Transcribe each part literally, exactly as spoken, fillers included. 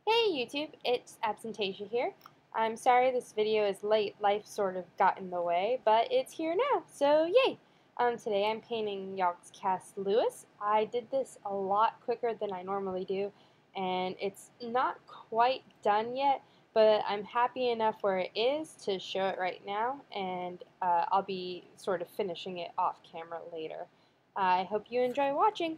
Hey YouTube, it's Absentation here. I'm sorry this video is late, life sort of got in the way, but it's here now, so yay! Um, today I'm painting Yogg's Cast Lewis. I did this a lot quicker than I normally do, and it's not quite done yet, but I'm happy enough where it is to show it right now, and uh, I'll be sort of finishing it off camera later. I hope you enjoy watching!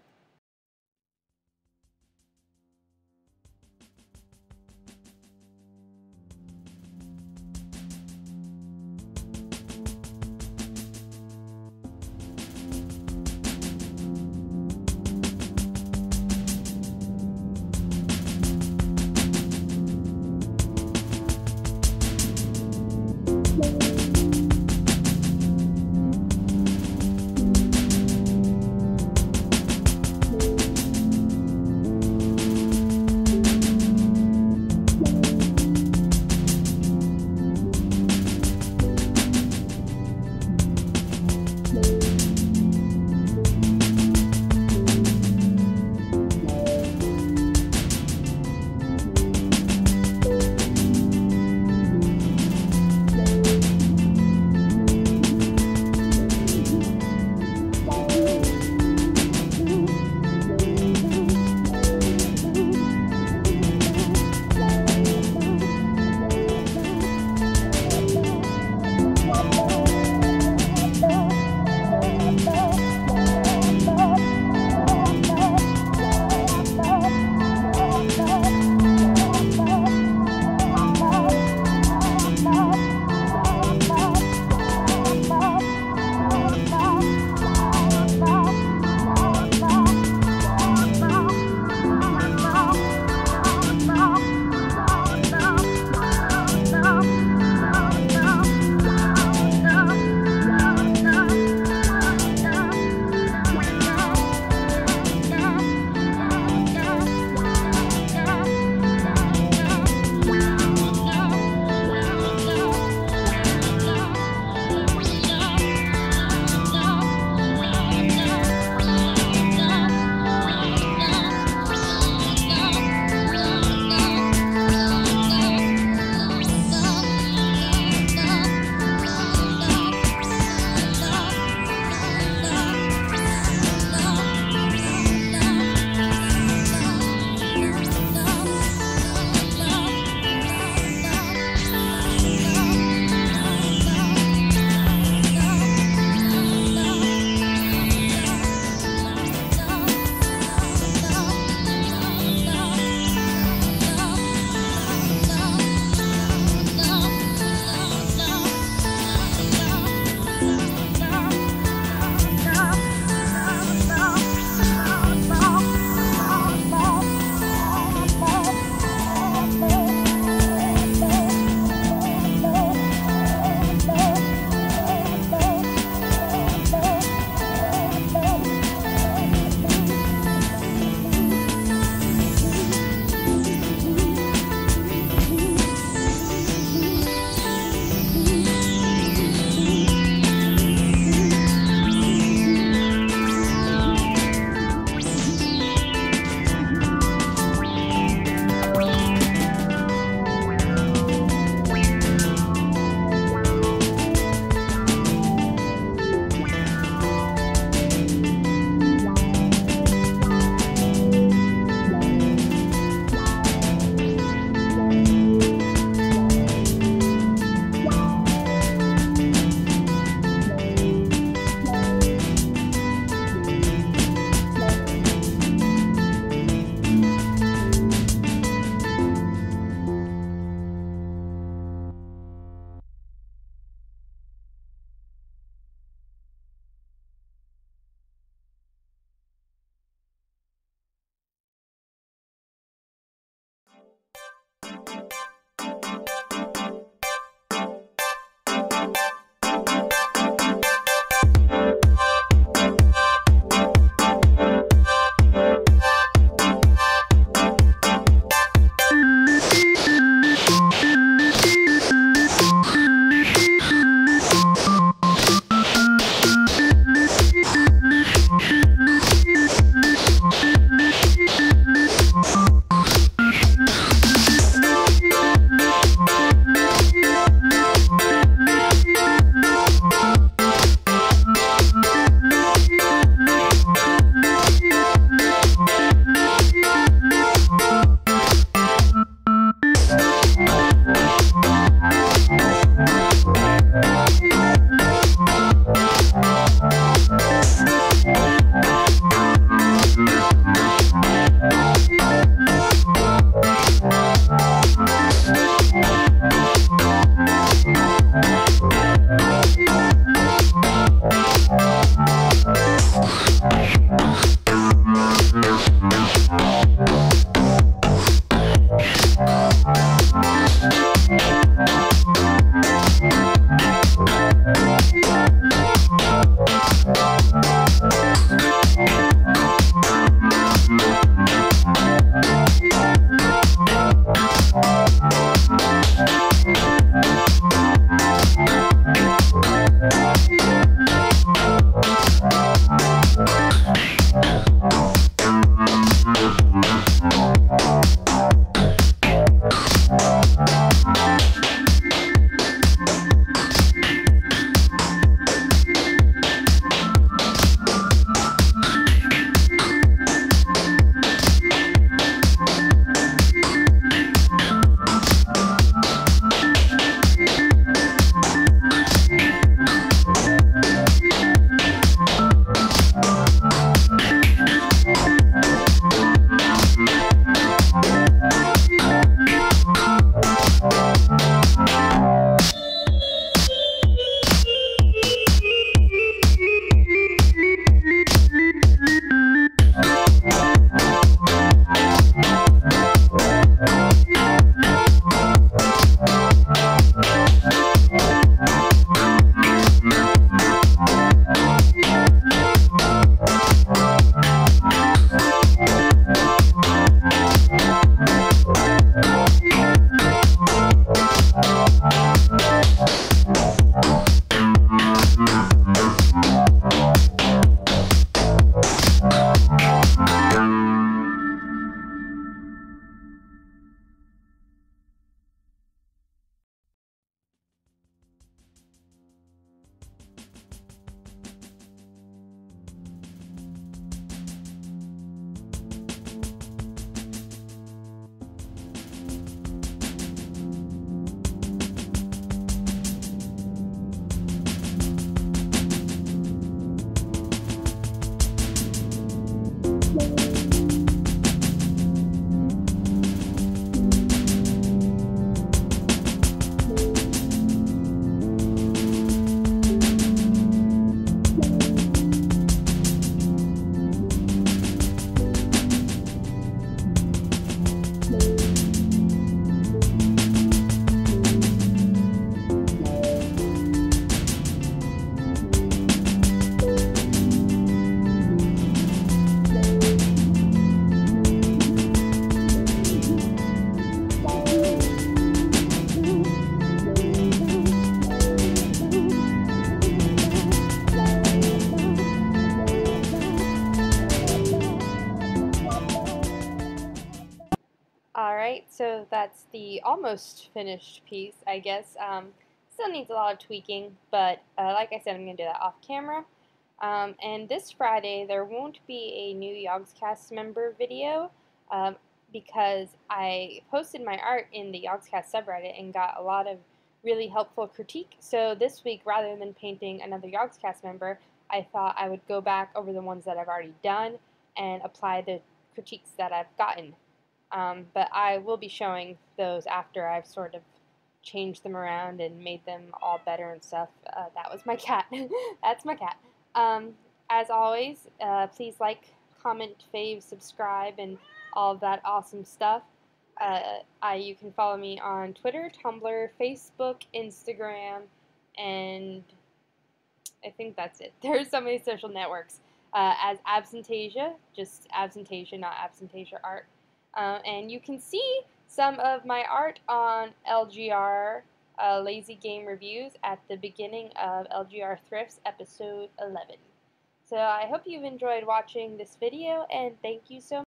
Alright, so that's the almost finished piece, I guess. Um, still needs a lot of tweaking, but uh, like I said, I'm going to do that off camera. Um, and this Friday, there won't be a new Yogscast member video um, because I posted my art in the Yogscast subreddit and got a lot of really helpful critique. So this week, rather than painting another Yogscast member, I thought I would go back over the ones that I've already done and apply the critiques that I've gotten. Um, but I will be showing those after I've sort of changed them around and made them all better and stuff. Uh, that was my cat. That's my cat. Um, as always, uh, please like, comment, fave, subscribe, and all of that awesome stuff. Uh, I, you can follow me on Twitter, Tumblr, Facebook, Instagram, and I think that's it. There's so many social networks. Uh, as Absentasia, just Absentasia, not Absentasia Art. Uh, and you can see some of my art on L G R uh, Lazy Game Reviews at the beginning of L G R Thrifts episode eleven. So I hope you've enjoyed watching this video, and thank you so much.